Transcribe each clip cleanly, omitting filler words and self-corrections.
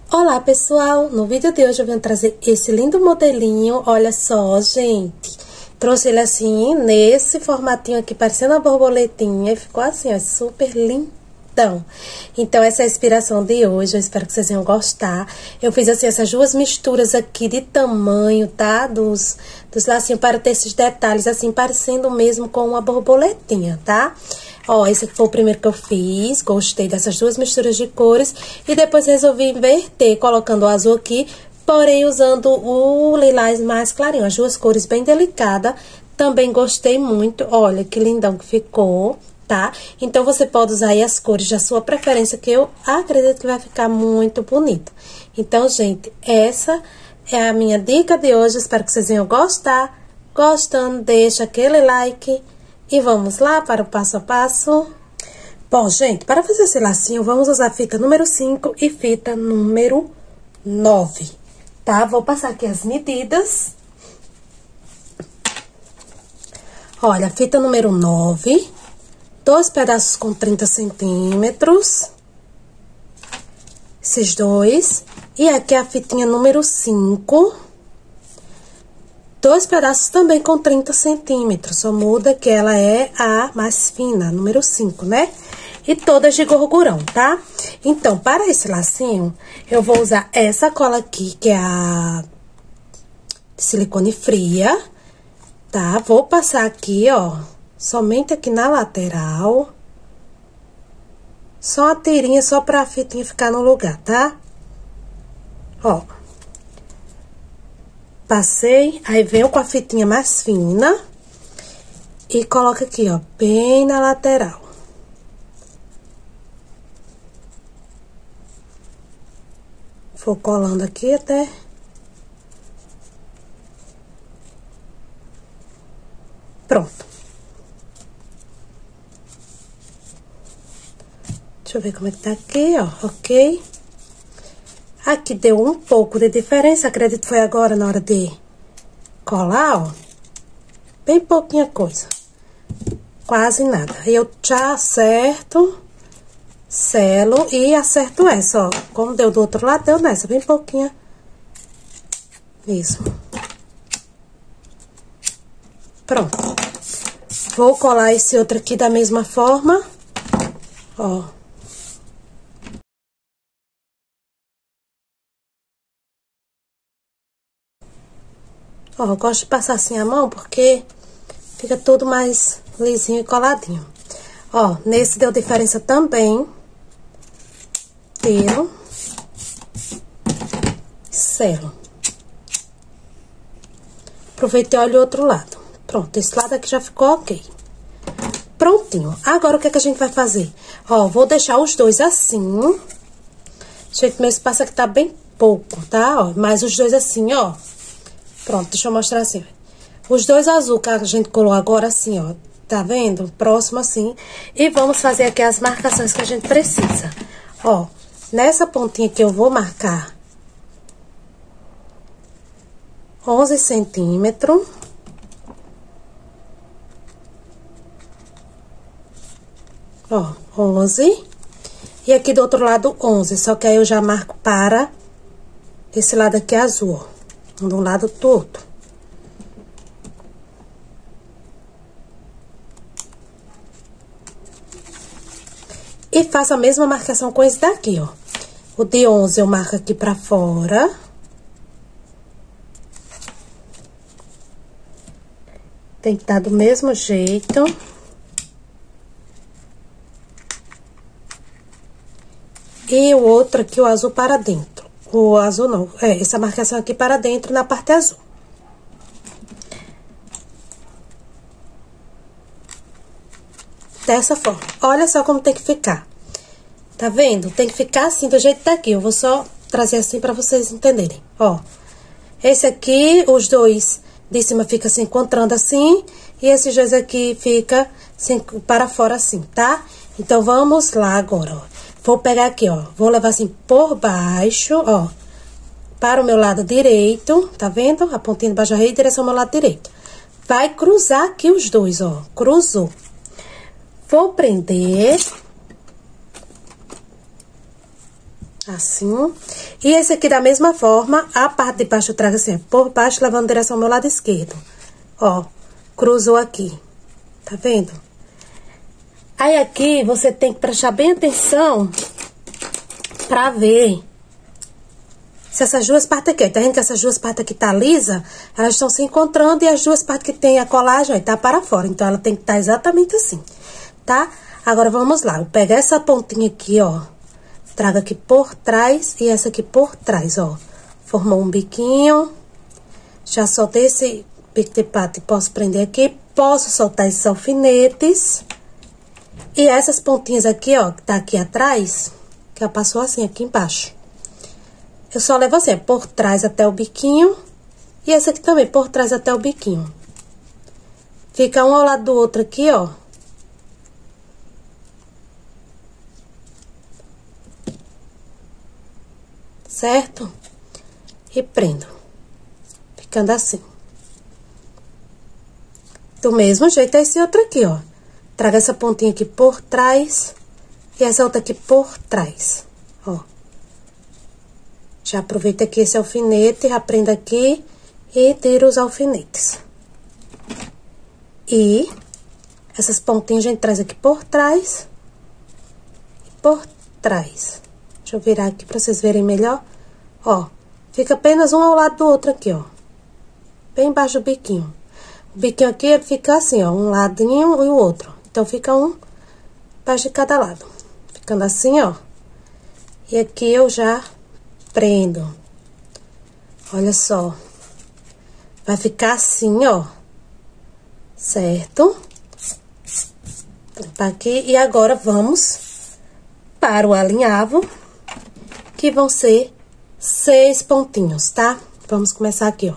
Olá, pessoal! No vídeo de hoje eu venho trazer esse lindo modelinho. Olha só, gente. Trouxe ele assim, nesse formatinho aqui, parecendo uma borboletinha. E ficou assim, ó, super lindão. Então, essa é a inspiração de hoje. Eu espero que vocês venham gostar. Eu fiz assim, essas duas misturas aqui de tamanho, tá? Dos lacinhos para ter esses detalhes, assim, parecendo mesmo com uma borboletinha, tá? Ó, esse foi o primeiro que eu fiz, gostei dessas duas misturas de cores. E depois resolvi inverter, colocando o azul aqui, porém usando o lilás mais clarinho. As duas cores bem delicadas, também gostei muito. Olha que lindão que ficou, tá? Então, você pode usar aí as cores da sua preferência, que eu acredito que vai ficar muito bonito. Então, gente, essa é a minha dica de hoje. Espero que vocês venham gostar. Gostando, deixa aquele like. E vamos lá para o passo a passo. Bom, gente, para fazer esse lacinho, vamos usar fita número 5 e fita número 9, tá? Vou passar aqui as medidas. Olha, a fita número 9, 2 pedaços com 30 centímetros. Esses dois. E aqui a fitinha número 5. 2 pedaços também com 30 centímetros, só muda que ela é a mais fina, número 5, né? E todas de gorgurão, tá? Então, para esse lacinho, eu vou usar essa cola aqui, que é a de silicone fria, tá? Vou passar aqui, ó, somente aqui na lateral. Só uma tirinha, só pra fitinha ficar no lugar, tá? Ó. Passei, aí venho com a fitinha mais fina e coloco aqui, ó, bem na lateral. Vou colando aqui até... Pronto. Deixa eu ver como é que tá aqui, ó, ok. Aqui deu um pouco de diferença, acredito que foi agora na hora de colar, ó. Bem pouquinha coisa. Quase nada. Aí eu já acerto, selo e acerto essa, ó. Como deu do outro lado, deu nessa, bem pouquinha. Mesmo. Pronto. Vou colar esse outro aqui da mesma forma, ó. Ó, eu gosto de passar assim a mão, porque fica tudo mais lisinho e coladinho. Ó, nesse deu diferença também. Tiro. Selo. Aproveitei e olho o outro lado. Pronto, esse lado aqui já ficou ok. Prontinho. Agora, o que é que a gente vai fazer? Ó, vou deixar os dois assim. Gente, meu espaço aqui tá bem pouco, tá? Ó, mas os dois assim, ó. Pronto, deixa eu mostrar assim. Os dois azul que a gente colou agora assim, ó. Tá vendo? Próximo assim. E vamos fazer aqui as marcações que a gente precisa. Ó, nessa pontinha que eu vou marcar 11 centímetros. Ó, 11. E aqui do outro lado 11, só que aí eu já marco para esse lado aqui azul, ó. De um lado do outro. E faço a mesma marcação com esse daqui, ó. O de 11 eu marco aqui pra fora. Tem que estar do mesmo jeito. E o outro aqui, o azul para dentro. O azul não, essa marcação aqui para dentro na parte azul. Dessa forma. Olha só como tem que ficar. Tá vendo? Tem que ficar assim, do jeito que tá aqui. Eu vou só trazer assim pra vocês entenderem. Ó. Esse aqui, os dois de cima fica se encontrando assim. E esses dois aqui fica assim, para fora assim, tá? Então, vamos lá agora, ó. Vou pegar aqui, ó, vou levar assim por baixo, ó, para o meu lado direito, tá vendo? A pontinha de baixo da rede em direção ao meu lado direito. Vai cruzar aqui os dois, ó, cruzou. Vou prender Assim. E esse aqui, da mesma forma, a parte de baixo eu trago assim, por baixo, levando em direção ao meu lado esquerdo. Ó, cruzou aqui. Tá vendo? Aí, aqui, você tem que prestar bem atenção pra ver se essas duas partes aqui, tá vendo que essas duas partes aqui tá lisa? Elas estão se encontrando e as duas partes que tem a colagem, ó, tá para fora. Então, ela tem que estar exatamente assim, tá? Agora, vamos lá. Eu pego essa pontinha aqui, ó. Trago aqui por trás e essa aqui por trás, ó. Formou um biquinho. Já soltei esse bico de pato e posso prender aqui. Posso soltar esses alfinetes. E essas pontinhas aqui, ó, que tá aqui atrás, que ela passou assim aqui embaixo. Eu só levo assim, por trás até o biquinho. E essa aqui também, por trás até o biquinho. Fica um ao lado do outro aqui, ó. Certo? E prendo. Ficando assim. Do mesmo jeito é esse outro aqui, ó. Trago essa pontinha aqui por trás e essa outra aqui por trás, ó. Já aproveita aqui esse alfinete, já prendo aqui e tiro os alfinetes. E essas pontinhas a gente traz aqui por trás e por trás. Deixa eu virar aqui pra vocês verem melhor. Ó, fica apenas um ao lado do outro aqui, ó. Bem embaixo do biquinho. O biquinho aqui, ele fica assim, ó, um ladinho e o outro. Então, fica um embaixo de cada lado. Ficando assim, ó. E aqui eu já prendo. Olha só. Vai ficar assim, ó. Certo? Tampar aqui. E agora, vamos para o alinhavo, que vão ser 6 pontinhos, tá? Vamos começar aqui, ó.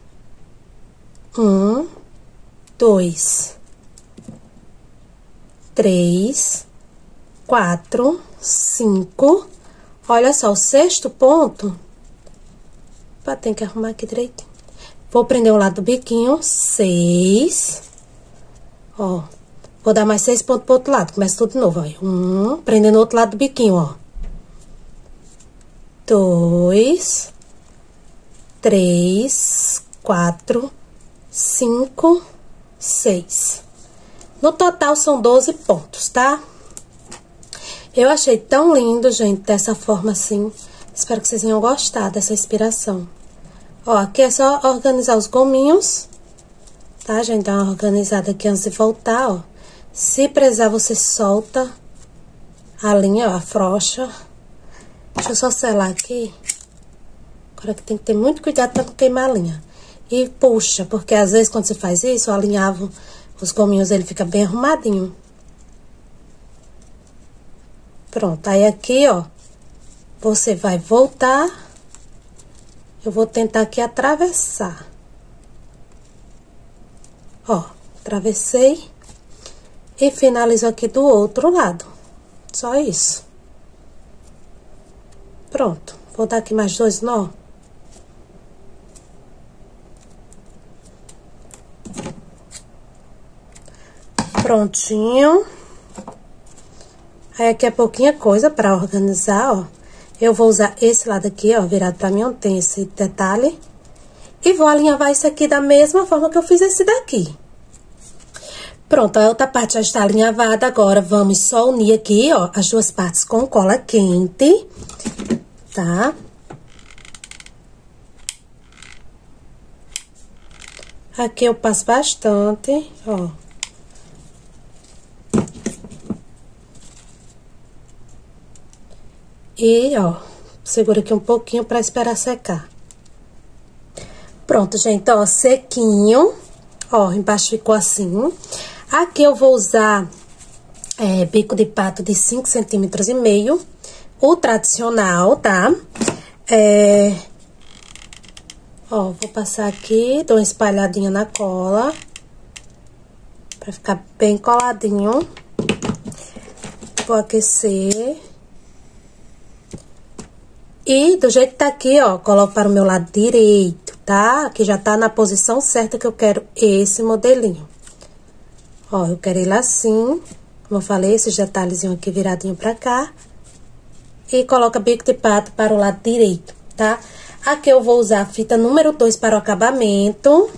1, 2, 3, 4, 5. Olha só, o 6º ponto. Opa, tem que arrumar aqui direitinho. Vou prender o lado do biquinho, 6. Ó, vou dar mais 6 pontos pro outro lado. Começa tudo de novo, ó. 1, prendendo o outro lado do biquinho, ó. 2, 3, 4, 5, 6. No total, são 12 pontos, tá? Eu achei tão lindo, gente, dessa forma assim. Espero que vocês tenham gostado dessa inspiração. Ó, aqui é só organizar os gominhos, tá, gente? Dá uma organizada aqui antes de voltar, ó. Se precisar, você solta a linha, ó, afrouxa. Deixa eu só selar aqui. Agora que tem que ter muito cuidado pra não queimar a linha. E puxa, porque às vezes quando você faz isso, o alinhavo, os gominhos, ele fica bem arrumadinho. Pronto, aí aqui, ó, você vai voltar. Eu vou tentar aqui atravessar. Ó, atravessei. E finalizo aqui do outro lado. Só isso. Pronto, vou dar aqui mais 2 nó. Prontinho. Aí, aqui é pouquinha coisa pra organizar, ó. Eu vou usar esse lado aqui, ó, virado pra mim, onde tem esse detalhe. E vou alinhavar isso aqui da mesma forma que eu fiz esse daqui. Pronto, a outra parte já está alinhavada. Agora, vamos só unir aqui, ó, as duas partes com cola quente, tá? Aqui eu passo bastante, ó. E, ó, segura aqui um pouquinho pra esperar secar. Pronto, gente, ó, sequinho. Ó, embaixo ficou assim. Aqui eu vou usar bico de pato de 5,5 centímetros, o tradicional, tá? Ó, vou passar aqui, dou uma espalhadinha na cola, pra ficar bem coladinho. Vou aquecer. E do jeito que tá aqui, ó, coloco para o meu lado direito, tá? Aqui já tá na posição certa que eu quero esse modelinho. Ó, eu quero ele assim, como eu falei, esses detalhezinhos aqui viradinho pra cá. e coloca bico de pato para o lado direito, tá? Aqui eu vou usar a fita número 2 para o acabamento.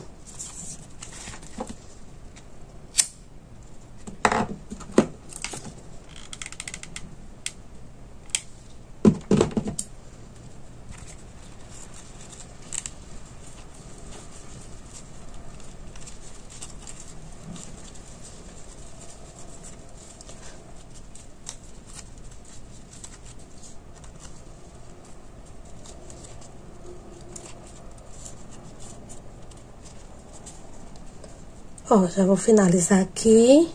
Ó, já vou finalizar aqui.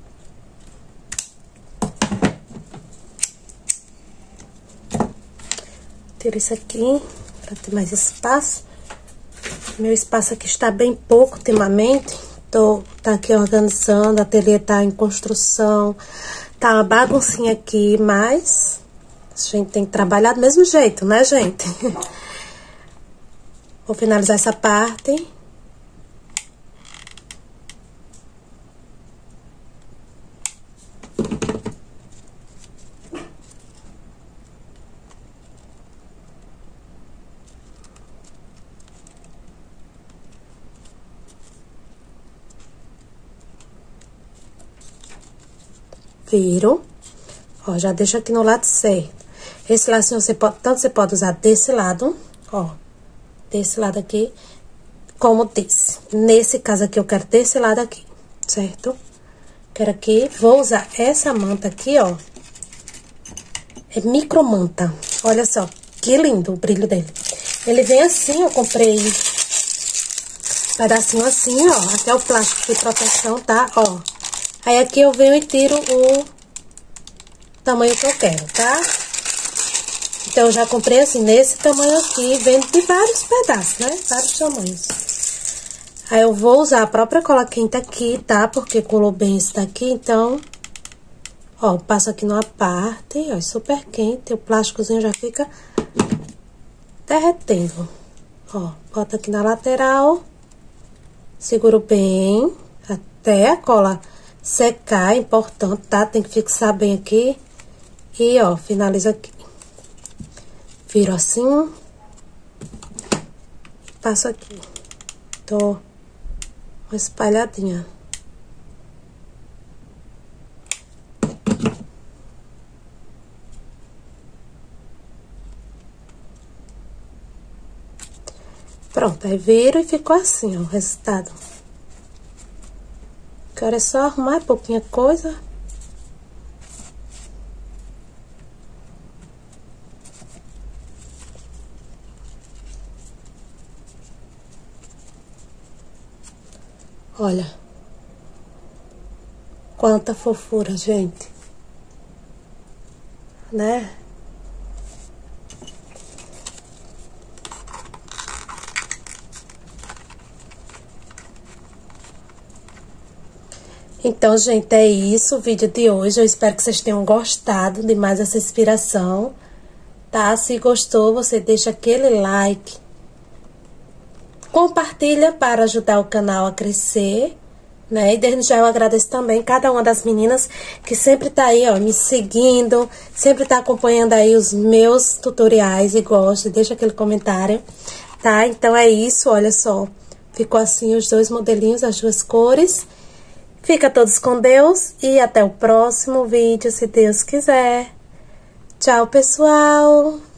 Tiro isso aqui, pra ter mais espaço. Meu espaço aqui está bem pouco ultimamente. Tá aqui organizando, o ateliê tá em construção. Tá uma baguncinha aqui, mas a gente tem que trabalhar do mesmo jeito, né, gente? Vou finalizar essa parte. Viro, ó, já deixa aqui no lado certo. Esse lacinho você pode usar desse lado, ó, desse lado aqui, como desse. Nesse caso aqui, eu quero desse lado aqui, certo? Quero aqui, vou usar essa manta aqui, ó. É micro manta, olha só, que lindo o brilho dele. Ele vem assim, eu comprei pedacinho assim, ó, até o plástico de proteção, tá? Ó. Aí aqui eu venho e tiro o tamanho que eu quero, tá? Então, eu já comprei assim, nesse tamanho aqui, vendo de vários pedaços, né? Vários tamanhos. Aí, eu vou usar a própria cola quente aqui, tá? Porque colou bem esse daqui, então... Ó, passo aqui numa parte, ó, super quente, o plásticozinho já fica derretendo. Ó, bota aqui na lateral, seguro bem, até a cola secar, é importante, tá? Tem que fixar bem aqui. E, ó, finaliza aqui. Viro assim. Passo aqui. Dou uma espalhadinha. Pronto, aí viro e ficou assim, ó, o resultado. Agora é só arrumar pouquinha coisa. Olha. Quanta fofura, gente. Né? Então, gente, é isso o vídeo de hoje. Eu espero que vocês tenham gostado de mais essa inspiração, tá? Se gostou, você deixa aquele like. Compartilha para ajudar o canal a crescer, né? E desde já eu agradeço também cada uma das meninas que sempre tá aí, ó, me seguindo, sempre tá acompanhando aí os meus tutoriais e gosta, deixa aquele comentário, tá? Então é isso, olha só. Ficou assim os dois modelinhos, as duas cores. Fica todos com Deus e até o próximo vídeo, se Deus quiser. Tchau, pessoal!